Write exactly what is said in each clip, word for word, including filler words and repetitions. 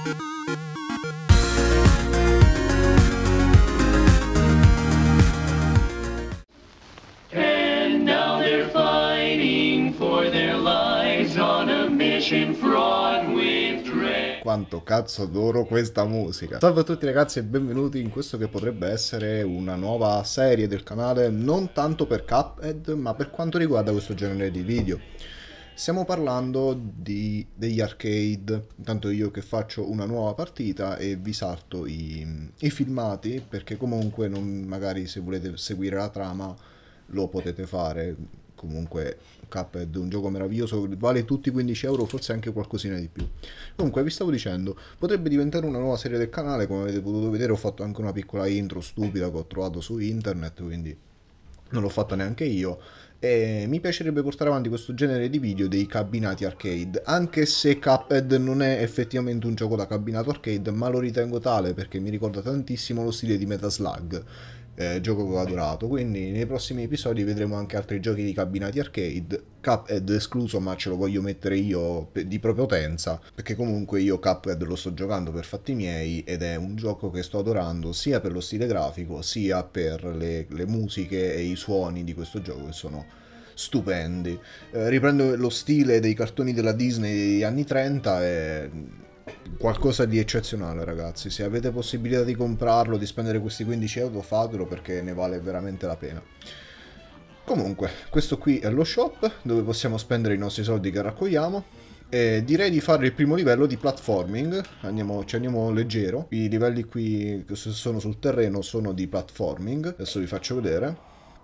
And now they're fighting for their lives on a mission fraught with dread. Quanto cazzo adoro questa musica. Salve a tutti ragazzi e benvenuti in questo che potrebbe essere una nuova serie del canale, non tanto per Cuphead ma per quanto riguarda questo genere di video. Stiamo parlando di, degli arcade, intanto io che faccio una nuova partita e vi salto i, i filmati perché comunque non, magari se volete seguire la trama lo potete fare. Comunque Cuphead è un gioco meraviglioso, vale tutti quindici euro, forse anche qualcosina di più. Comunque vi stavo dicendo, potrebbe diventare una nuova serie del canale, come avete potuto vedere ho fatto anche una piccola intro stupida che ho trovato su internet, quindi non l'ho fatta neanche io. E mi piacerebbe portare avanti questo genere di video dei cabinati arcade, anche se Cuphead non è effettivamente un gioco da cabinato arcade, ma lo ritengo tale perché mi ricorda tantissimo lo stile di Metal Slug, eh, gioco che ho adorato. Quindi nei prossimi episodi vedremo anche altri giochi di cabinati arcade, Cuphead escluso, ma ce lo voglio mettere io di propria potenza, perché comunque io Cuphead lo sto giocando per fatti miei ed è un gioco che sto adorando sia per lo stile grafico sia per le, le musiche e i suoni di questo gioco che sono stupendi. Eh, riprendo lo stile dei cartoni della Disney degli anni trenta, è qualcosa di eccezionale ragazzi. Se avete possibilità di comprarlo, di spendere questi quindici euro, fatelo perché ne vale veramente la pena. Comunque, questo qui è lo shop dove possiamo spendere i nostri soldi che raccogliamo. E direi di fare il primo livello di platforming. Andiamo, ci andiamo leggero. I livelli qui che sono sul terreno sono di platforming. Adesso vi faccio vedere.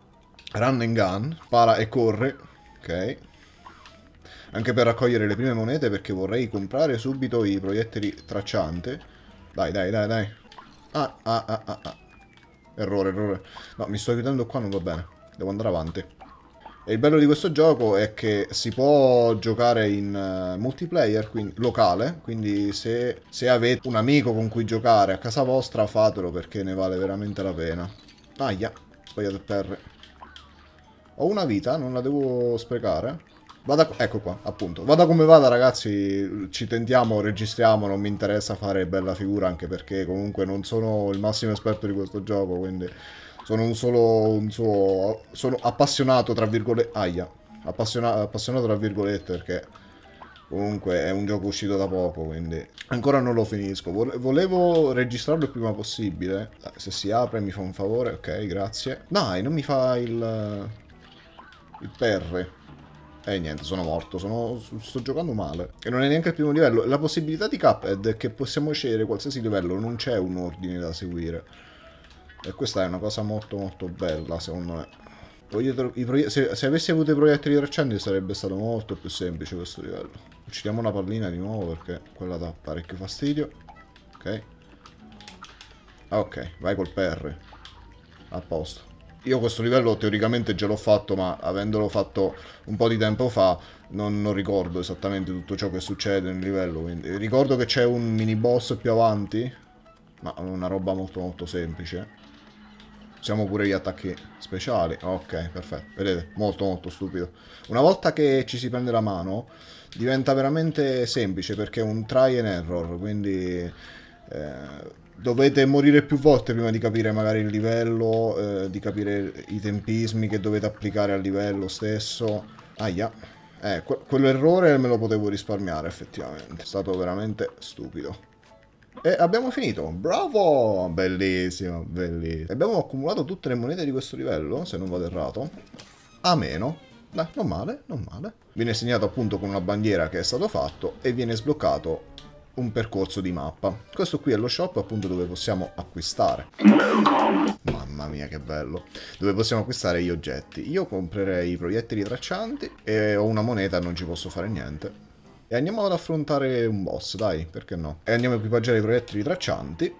Run and gun, spara e corre. Ok. Anche per raccogliere le prime monete, perché vorrei comprare subito i proiettili traccianti. Dai, dai, dai, dai. Ah, ah, ah, ah, ah. Errore, errore. No, mi sto chiudendo qua, non va bene. Devo andare avanti. E il bello di questo gioco è che si può giocare in uh, multiplayer, quindi locale, quindi se, se avete un amico con cui giocare a casa vostra, fatelo perché ne vale veramente la pena. Aia, sbagliato il P R. Ho una vita, non la devo sprecare. Vada, ecco qua, appunto. Vada come vada ragazzi, ci tentiamo, registriamo, non mi interessa fare bella figura, anche perché comunque non sono il massimo esperto di questo gioco, quindi sono un solo un suo sono appassionato tra virgolette. Aia, appassionato, appassionato tra virgolette perché comunque è un gioco uscito da poco, quindi ancora non lo finisco. Volevo registrarlo il prima possibile. Se si apre mi fa un favore, ok, grazie. Dai, non mi fa il il P R. E eh, niente, sono morto, sono, sto giocando male. E non è neanche il primo livello. La possibilità di Cuphead è che possiamo scegliere qualsiasi livello, non c'è un ordine da seguire. E questa è una cosa molto molto bella, secondo me. Voglio, i se, se avessi avuto i proiettili traccianti sarebbe stato molto più semplice questo livello. Uccidiamo una pallina di nuovo perché quella dà parecchio fastidio. Ok. Ah, ok, vai col P R. A posto. Io questo livello teoricamente già l'ho fatto, ma avendolo fatto un po' di tempo fa non, non ricordo esattamente tutto ciò che succede nel livello. Quindi ricordo che c'è un mini boss più avanti, ma una roba molto molto semplice. Usiamo pure gli attacchi speciali. Ok, perfetto. Vedete? Molto molto stupido. Una volta che ci si prende la mano diventa veramente semplice perché è un try and error, quindi eh, dovete morire più volte prima di capire magari il livello, eh, di capire i tempismi che dovete applicare al livello stesso. Aia. Eh, que quell'errore me lo potevo risparmiare effettivamente. È stato veramente stupido. E abbiamo finito, bravo, bellissimo, bellissimo. Abbiamo accumulato tutte le monete di questo livello, se non vado errato. A meno, dai, non male, non male. Viene segnato appunto con una bandiera che è stato fatto e viene sbloccato un percorso di mappa. Questo qui è lo shop appunto dove possiamo acquistare. Mamma mia che bello. Dove possiamo acquistare gli oggetti. Io comprerei i proiettili traccianti e ho una moneta, non ci posso fare niente. E andiamo ad affrontare un boss, dai, perché no? E andiamo a equipaggiare i proiettili traccianti.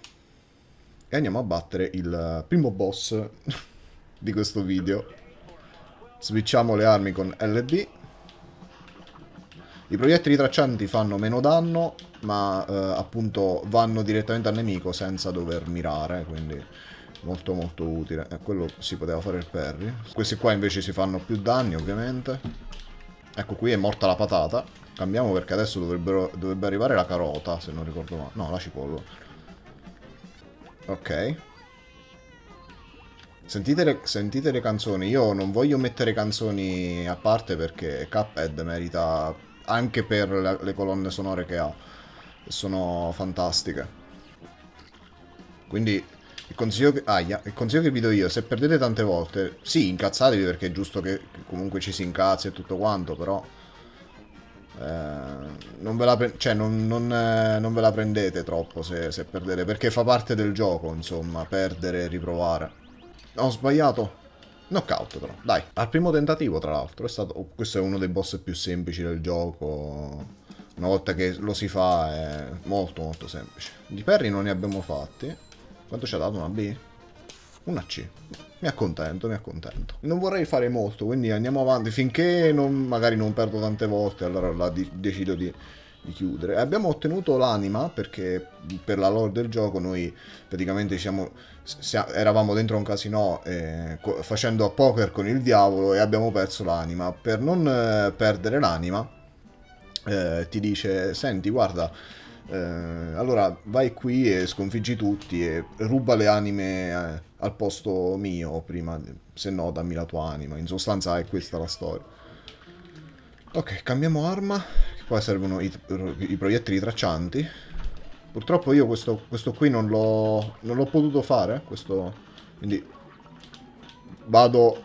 E andiamo a battere il primo boss di questo video. Switchiamo le armi con L B. I proiettili traccianti fanno meno danno, ma eh, appunto vanno direttamente al nemico senza dover mirare, quindi molto molto utile. E quello si poteva fare il parry. Questi qua invece si fanno più danni, ovviamente. Ecco, qui è morta la patata. Cambiamo perché adesso dovrebbero, dovrebbe arrivare la carota, se non ricordo male. No, la cipolla. Ok. Sentite le, sentite le canzoni. Io non voglio mettere canzoni a parte perché Cuphead merita anche per le, le colonne sonore che ha. Sono fantastiche. Quindi il consiglio, che, ah, il consiglio che vi do io, se perdete tante volte, sì, incazzatevi perché è giusto che comunque ci si incazzi e tutto quanto, però eh, non, ve la cioè, non, non, eh, non ve la prendete troppo se, se perdete, perché fa parte del gioco, insomma, perdere e riprovare. Ho sbagliato. Knockout però, dai. Al primo tentativo, tra l'altro, è stato... oh, questo è uno dei boss più semplici del gioco. Una volta che lo si fa è molto molto semplice. Di Perry non ne abbiamo fatti. Quanto ci ha dato una B? Una C. Mi accontento, mi accontento. Non vorrei fare molto, quindi andiamo avanti. Finché non, magari non perdo tante volte, allora la di decido di... di chiudere. Abbiamo ottenuto l'anima perché per la lore del gioco noi praticamente siamo, eravamo dentro un casino eh, facendo poker con il diavolo e abbiamo perso l'anima. Per non eh, perdere l'anima eh, ti dice: senti, guarda, eh, allora vai qui e sconfiggi tutti e ruba le anime eh, al posto mio prima, se no dammi la tua anima. In sostanza è questa la storia. Ok, cambiamo arma. Qua servono i, i proiettili traccianti. Purtroppo io questo, questo qui non l'ho non l'ho potuto fare. Questo, quindi vado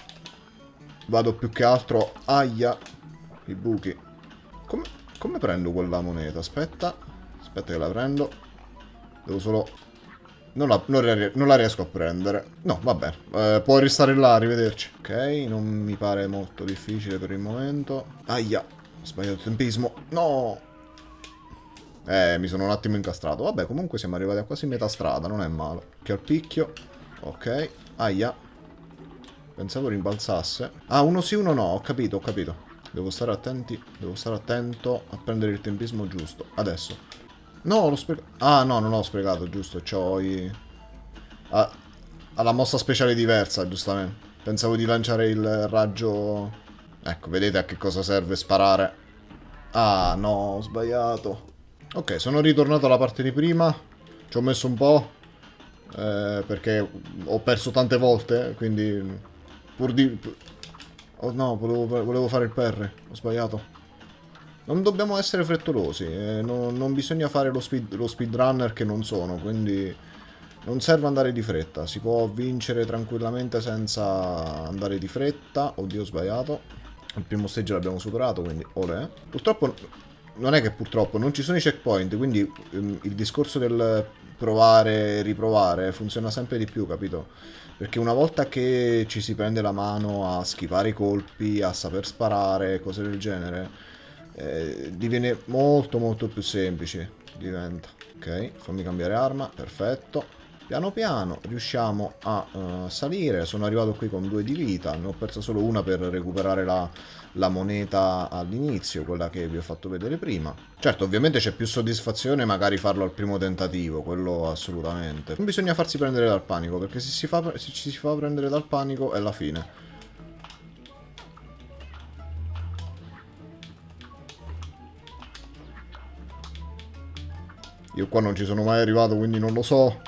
vado più che altro. Aia, i buchi. Come, come prendo quella moneta? Aspetta, aspetta che la prendo. Devo solo... Non la, non, non la riesco a prendere. No, vabbè, eh, può restare là, arrivederci. Ok, non mi pare molto difficile per il momento. Aia, ho sbagliato il tempismo. No! Eh, mi sono un attimo incastrato. Vabbè, comunque siamo arrivati a quasi metà strada, non è male. Che al picchio. Ok, aia. Pensavo rimbalzasse. Ah, uno sì, uno no, ho capito, ho capito. Devo stare attenti, devo stare attento a prendere il tempismo giusto. Adesso. No, l'ho sprecato. Ah, no, non l'ho sprecato, giusto. C'ho i... Ah, ha la mossa speciale diversa, giustamente. Pensavo di lanciare il raggio... Ecco, vedete a che cosa serve sparare. Ah, no, ho sbagliato. Ok, sono ritornato alla parte di prima. Ci ho messo un po'. Eh, perché ho perso tante volte, quindi... Pur di... Oh no, volevo, volevo fare il P R. Ho sbagliato. Non dobbiamo essere frettolosi, eh, no, non bisogna fare lo, speed, lo speedrunner che non sono, quindi non serve andare di fretta, si può vincere tranquillamente senza andare di fretta. Oddio, ho sbagliato. Il primo stage l'abbiamo superato, quindi olè. Purtroppo, non è che purtroppo, non ci sono i checkpoint, quindi um, il discorso del provare e riprovare funziona sempre di più, capito? Perché una volta che ci si prende la mano a schivare i colpi, a saper sparare, cose del genere... Eh, diviene molto molto più semplice, diventa. Ok, fammi cambiare arma, perfetto. Piano piano riusciamo a uh, salire. Sono arrivato qui con due di vita, ne ho perso solo una per recuperare la, la moneta all'inizio, quella che vi ho fatto vedere prima. Certo, ovviamente c'è più soddisfazione magari farlo al primo tentativo, quello assolutamente. Non bisogna farsi prendere dal panico, perché se, si fa, se ci si fa prendere dal panico è la fine. Io qua non ci sono mai arrivato, quindi non lo so.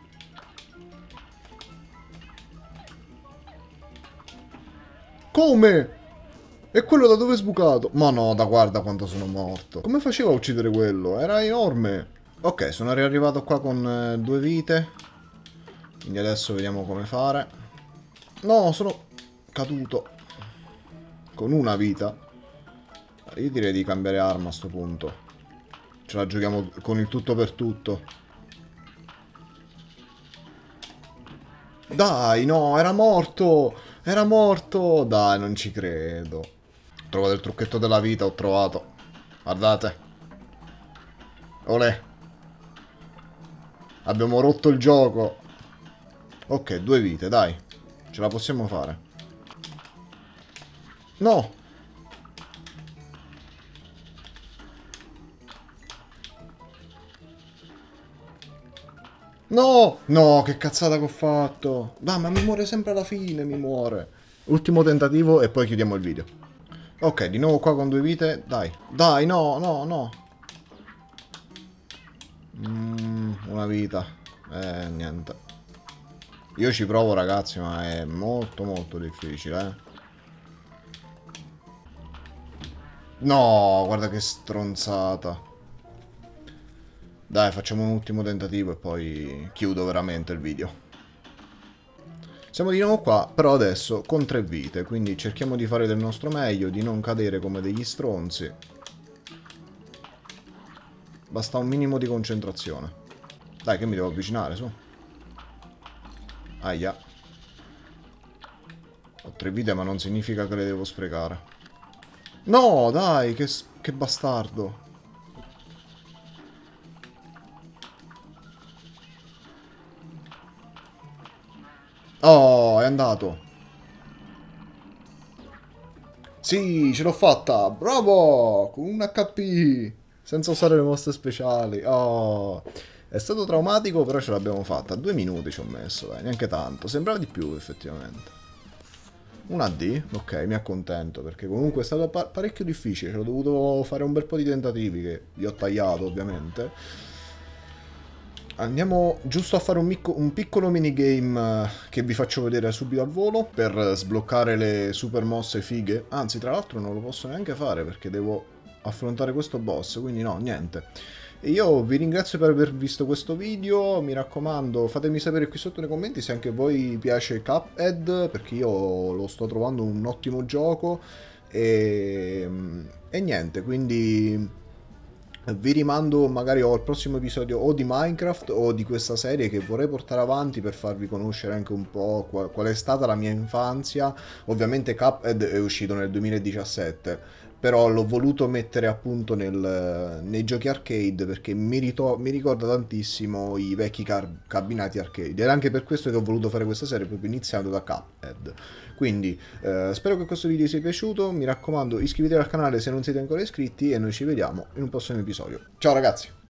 Come? E quello da dove è sbucato? Ma no, da guarda quanto sono morto. Come faceva a uccidere quello? Era enorme. Ok, sono riarrivato qua con eh, due vite. Quindi adesso vediamo come fare. No, sono caduto. Con una vita. Io direi di cambiare arma a sto punto. Ce la giochiamo con il tutto per tutto. Dai, no, era morto. Era morto. Dai, non ci credo. Ho trovato il trucchetto della vita, ho trovato. Guardate. Olè. Abbiamo rotto il gioco. Ok, due vite, dai. Ce la possiamo fare. No. No! No, che cazzata che ho fatto. Ah, ma mi muore sempre alla fine, mi muore. Ultimo tentativo e poi chiudiamo il video. Ok, di nuovo qua con due vite. Dai, dai, no, no, no. Mm, una vita. Eh, niente. Io ci provo, ragazzi, ma è molto molto difficile, eh. No, guarda che stronzata. Dai, facciamo un ultimo tentativo e poi chiudo veramente il video. Siamo di nuovo qua, però adesso con tre vite, quindi cerchiamo di fare del nostro meglio, di non cadere come degli stronzi. Basta un minimo di concentrazione. Dai, che mi devo avvicinare, su. Aia. Ho tre vite, ma non significa che le devo sprecare. No, dai, che, che bastardo. Oh, è andato. Sì, ce l'ho fatta. Bravo! Con un acca pi. Senza usare le mosse speciali. Oh. È stato traumatico, però ce l'abbiamo fatta. Due minuti ci ho messo, dai. Neanche tanto. Sembrava di più, effettivamente. Un A D? Ok, mi accontento, perché comunque è stato pa parecchio difficile. Ho dovuto fare un bel po' di tentativi, che vi ho tagliato, ovviamente. Andiamo giusto a fare un, un piccolo minigame che vi faccio vedere subito al volo per sbloccare le super mosse fighe. Anzi, tra l'altro non lo posso neanche fare perché devo affrontare questo boss, quindi no, niente. E io vi ringrazio per aver visto questo video, mi raccomando fatemi sapere qui sotto nei commenti se anche a voi piace Cuphead, perché io lo sto trovando un ottimo gioco e, e niente, quindi... vi rimando magari al prossimo episodio o di Minecraft o di questa serie che vorrei portare avanti per farvi conoscere anche un po' qual, qual è stata la mia infanzia. Ovviamente Cuphead è uscito nel duemiladiciassette, però l'ho voluto mettere appunto nel, nei giochi arcade perché mi, mi ricorda tantissimo i vecchi cabinati arcade, ed è anche per questo che ho voluto fare questa serie, proprio iniziando da Cuphead. Quindi eh, spero che questo video vi sia piaciuto, mi raccomando iscrivetevi al canale se non siete ancora iscritti e noi ci vediamo in un prossimo episodio. Ciao ragazzi!